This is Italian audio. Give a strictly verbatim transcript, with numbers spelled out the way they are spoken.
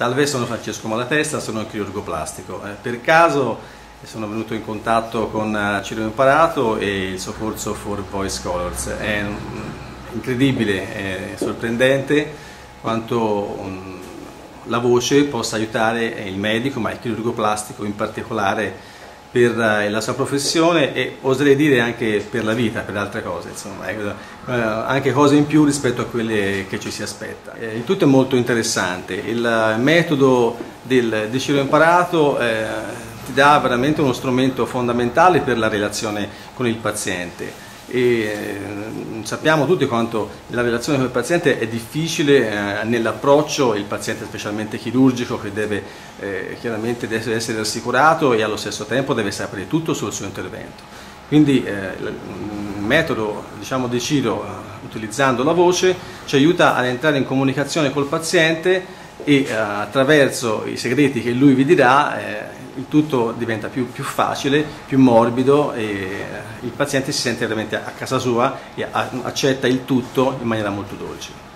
Salve, sono Francesco Malatesta, sono un chirurgo plastico. Eh, per caso sono venuto in contatto con uh, Ciro Imparato e il suo corso For Voice Colors. È um, incredibile, è sorprendente quanto um, la voce possa aiutare il medico, ma il chirurgo plastico in particolare, per la sua professione e oserei dire anche per la vita, per altre cose, insomma, eh, anche cose in più rispetto a quelle che ci si aspetta. Eh, il tutto è molto interessante, il metodo del, del Ciro Imparato eh, ti dà veramente uno strumento fondamentale per la relazione con il paziente. E eh, sappiamo tutti quanto la relazione con il paziente è difficile eh, nell'approccio, il paziente specialmente chirurgico che deve eh, chiaramente deve essere rassicurato e allo stesso tempo deve sapere tutto sul suo intervento. Quindi eh, il metodo, diciamo, di Ciro, eh, utilizzando la voce, ci aiuta ad entrare in comunicazione col paziente e eh, attraverso i segreti che lui vi dirà eh, il tutto diventa più, più facile, più morbido e eh, il paziente si sente veramente a casa sua e a, accetta il tutto in maniera molto dolce.